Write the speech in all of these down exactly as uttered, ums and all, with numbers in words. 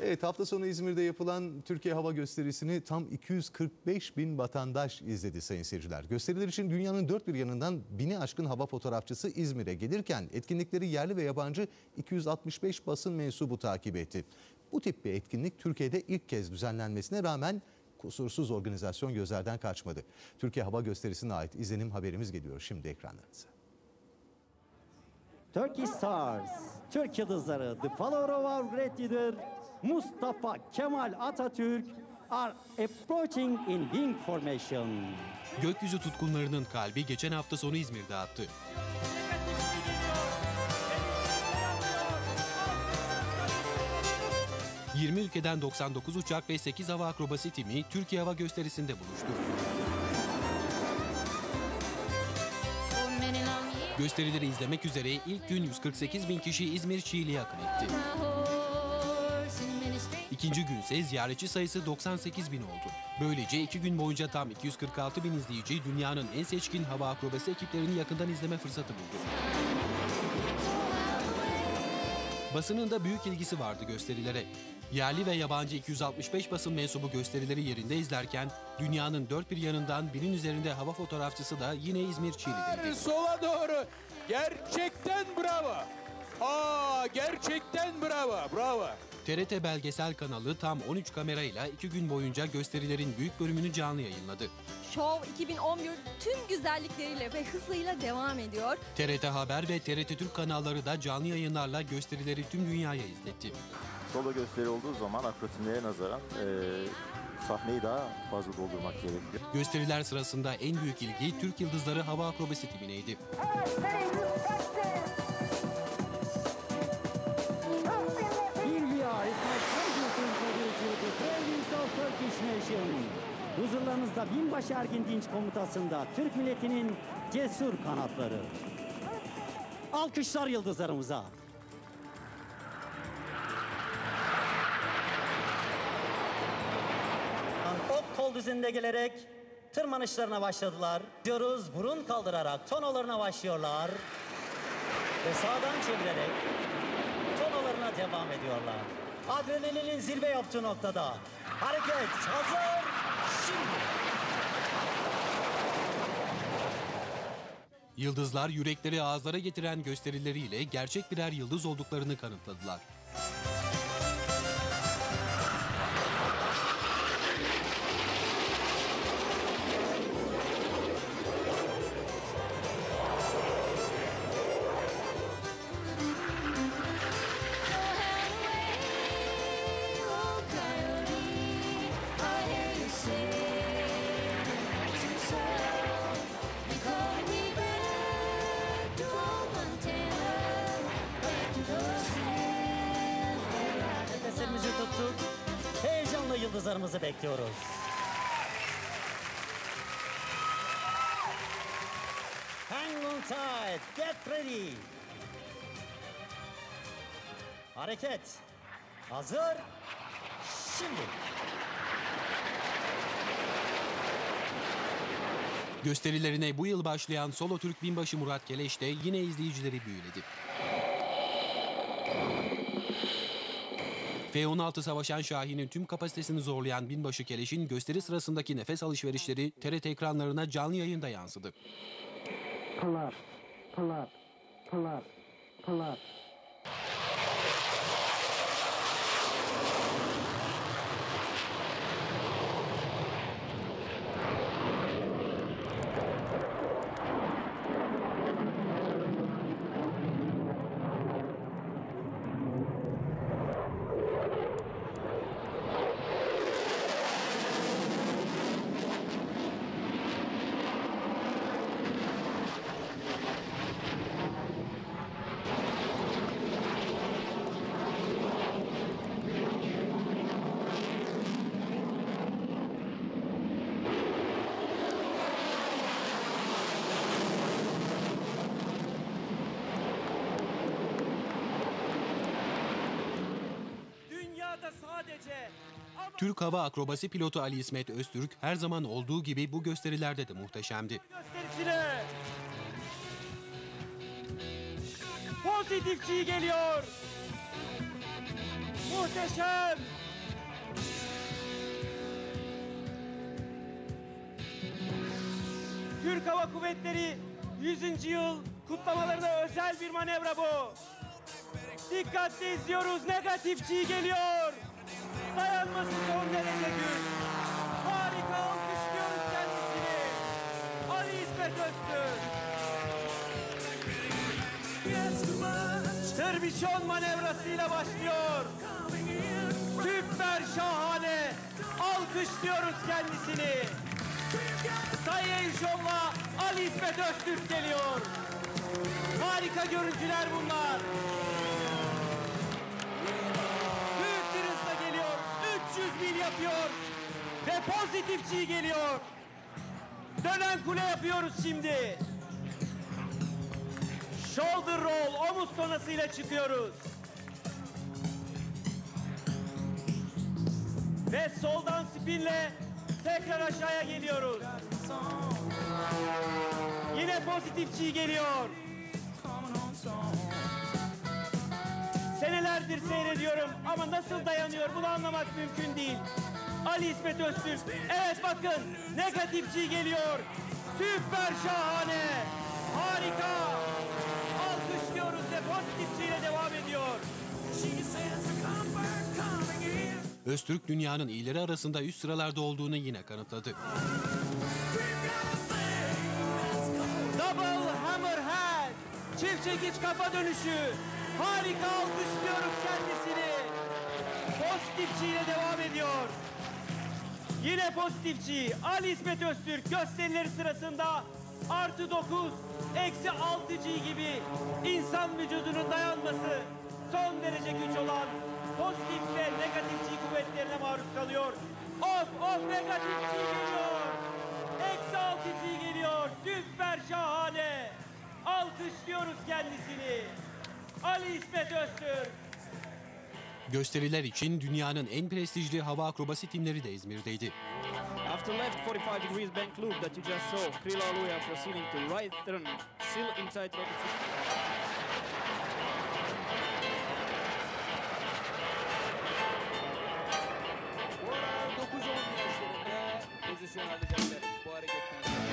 Evet, hafta sonu İzmir'de yapılan Türkiye Hava Gösterisi'ni tam iki yüz kırk beş bin vatandaş izledi sayın seyirciler. Gösteriler için dünyanın dört bir yanından bini aşkın hava fotoğrafçısı İzmir'e gelirken etkinlikleri yerli ve yabancı iki yüz altmış beş basın mensubu takip etti. Bu tip bir etkinlik Türkiye'de ilk kez düzenlenmesine rağmen kusursuz organizasyon gözlerden kaçmadı. Türkiye Hava Gösterisi'ne ait izlenim haberimiz geliyor şimdi ekranlarınıza. Turkish Stars, Türk Yıldızları, the follower of our great leader Mustafa Kemal Atatürk are approaching in wing formation. Gökyüzü tutkunlarının kalbi geçen hafta sonu İzmir'de attı. yirmi ülkeden doksan dokuz uçak ve sekiz hava akrobasi timi Türkiye Hava Gösterisi'nde buluştu. Gösterileri izlemek üzere ilk gün yüz kırk sekiz bin kişi İzmir Çiğli'ye akın etti. İkinci gün ise ziyaretçi sayısı doksan sekiz bin oldu. Böylece iki gün boyunca tam iki yüz kırk altı bin izleyici dünyanın en seçkin hava akrobasi ekiplerini yakından izleme fırsatı buldu. Basının da büyük ilgisi vardı gösterilere. Yerli ve yabancı iki yüz altmış beş basın mensubu gösterileri yerinde izlerken dünyanın dört bir yanından binin üzerinde hava fotoğrafçısı da yine İzmir Çiğli'deydi. Sola doğru. Gerçekten bravo. Aa, gerçekten bravo. Bravo. T R T belgesel kanalı tam on üç kamerayla iki gün boyunca gösterilerin büyük bölümünü canlı yayınladı. Şov iki bin on bir tüm güzellikleriyle ve hızıyla devam ediyor. T R T Haber ve T R T Türk kanalları da canlı yayınlarla gösterileri tüm dünyaya izletti. Solo gösteri olduğu zaman akrobatinlere nazaran e, sahneyi daha fazla doldurmak gerekiyor. Gösteriler sırasında en büyük ilgi Türk Yıldızları hava akrobasi timindeydi. Huzurlarınızda binbaşı Ergin Dinç komutasında Türk milletinin cesur kanatları. Alkışlar yıldızlarımıza. Ok kol düzeninde gelerek tırmanışlarına başladılar. Diyoruz burun kaldırarak tonolarına başlıyorlar. Ve sağdan çevirerek tonolarına devam ediyorlar. Adrenalinin zirve yaptığı noktada. Hareket hazır. Şimdi. Yıldızlar yürekleri ağızlara getiren gösterileriyle gerçek birer yıldız olduklarını kanıtladılar. Nefesimizi tuttuk. Heyecanla yıldızlarımızı bekliyoruz. Hang on tight. Get ready. Hareket. Hazır. Şimdi. Gösterilerine bu yıl başlayan solo Türk binbaşı Murat Keleş de yine izleyicileri büyüledi. F on altı savaşan Şahin'in tüm kapasitesini zorlayan binbaşı Keleş'in gösteri sırasındaki nefes alışverişleri T R T ekranlarına canlı yayında yansıdı. Pull up, pull up, pull up, pull up. Türk hava akrobasi pilotu Ali İsmet Öztürk her zaman olduğu gibi bu gösterilerde de muhteşemdi. Gösterisine pozitifçi geliyor. Muhteşem! Türk Hava Kuvvetleri yüzüncü yıl kutlamalarına özel bir manevra bu. Dikkatli izliyoruz. Negatif G geliyor. Dayanması son derece güç. Harika, alkışlıyoruz kendisini. Ali İsmet Öztürk. Tırbiçon manevrasıyla başlıyor. Süper şahane. Alkışlıyoruz kendisini. Sayın Şov'la Ali İsmet Öztürk geliyor. Harika görüntüler bunlar. Büyük bir hızla geliyor. üç yüz mil yapıyor. Ve pozitif G geliyor. Dönen kule yapıyoruz şimdi. Shoulder roll, omuz tonasıyla çıkıyoruz. Ve soldan spinle tekrar aşağıya geliyoruz. Yine pozitif G geliyor. Senelerdir seyrediyorum ama nasıl dayanıyor bunu anlamak mümkün değil. Ali İsmet Öztürk. Evet bakın negatif G geliyor. Süper şahane. Harika. Alkışlıyoruz ve pozitif G ile devam ediyor. Öztürk dünyanın iyileri arasında üst sıralarda olduğunu yine kanıtladı. Double hammerhead. Çift çekiç kafa dönüşü. Harika, alkışlıyoruz kendisini. Pozitif G ile devam ediyor. Yine pozitif G. Ali İsmet Öztürk gösterileri sırasında artı dokuz, eksi altı G gibi insan vücudunun dayanması son derece güç olan pozitif ve negatif G kuvvetlerine maruz kalıyor. Of of negatif G geliyor. Eksi altı G geliyor. Süper şahane. Alkışlıyoruz kendisini. Ali İsmet Öztürk. Gösteriler için dünyanın en prestijli hava akrobasi timleri de İzmir'deydi. After left forty-five degrees bank loop that you just saw, Krila Aluya proceeding to right turn, still inside rocket system. dokuz on yaşlarında pozisyon alacaklar bu hareketten sonra.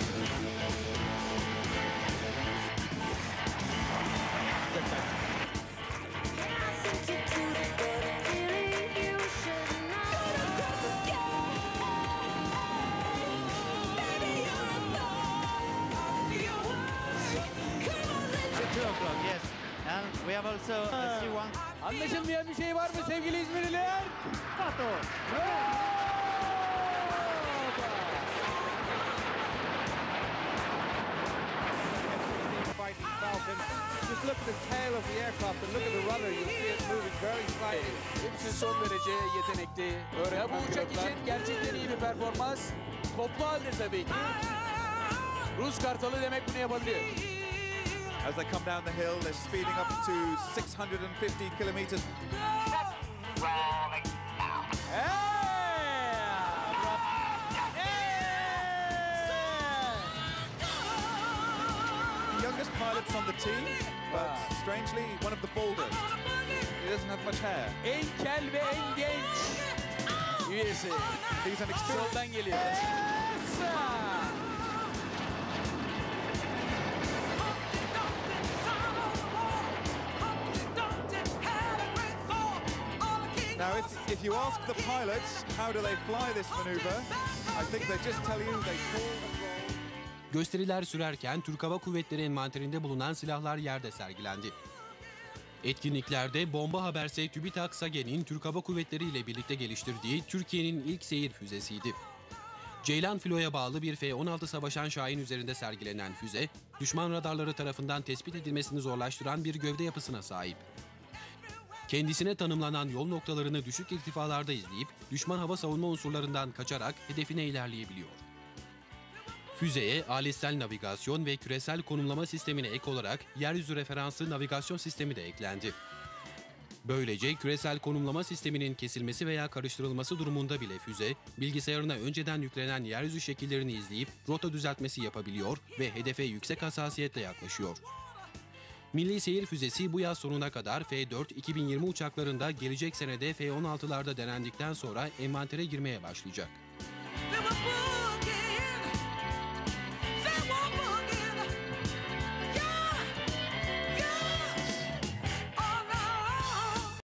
two o'clock, yes. And we have also a C one. Anlaşılmayan bir şey var mı sevgili İzmirliler? Pato. Fighting Falcon. Just look at the tail of the aircraft and look at the rudder. You'll see it moving very slightly. Hepsi son derece yetenekli. Ya bu uçak için gerçekten iyi bir performans. Toplu halde tabii ki. Rus Kartalı demek bunu yapabiliyor. As they come down the hill, they're speeding up to six hundred fifty kilometers. The youngest pilot's on the team, but strangely one of the baldest. He doesn't have much hair. En kel ve en genç üyesi. He's an experienced... Soldan geliyor. Now, if, if you ask the pilots how do they fly this maneuver, I think they just tell you they call and roll. Gösteriler sürerken Türk Hava Kuvvetleri envanterinde bulunan silahlar yerde sergilendi. Etkinliklerde bomba haberse TÜBİTAK SAGE'nin Türk Hava Kuvvetleri ile birlikte geliştirdiği Türkiye'nin ilk seyir füzesiydi. Ceylan filoya bağlı bir F on altı Savaşan Şahin üzerinde sergilenen füze, düşman radarları tarafından tespit edilmesini zorlaştıran bir gövde yapısına sahip. Kendisine tanımlanan yol noktalarını düşük irtifalarda izleyip düşman hava savunma unsurlarından kaçarak hedefine ilerleyebiliyor. Füzeye aletsel navigasyon ve küresel konumlama sistemine ek olarak yeryüzü referanslı navigasyon sistemi de eklendi. Böylece küresel konumlama sisteminin kesilmesi veya karıştırılması durumunda bile füze, bilgisayarına önceden yüklenen yeryüzü şekillerini izleyip rota düzeltmesi yapabiliyor ve hedefe yüksek hassasiyetle yaklaşıyor. Milli Seyir Füzesi bu yaz sonuna kadar F dört iki bin yirmi uçaklarında, gelecek senede F on altılarda denendikten sonra envantere girmeye başlayacak. Liverpool!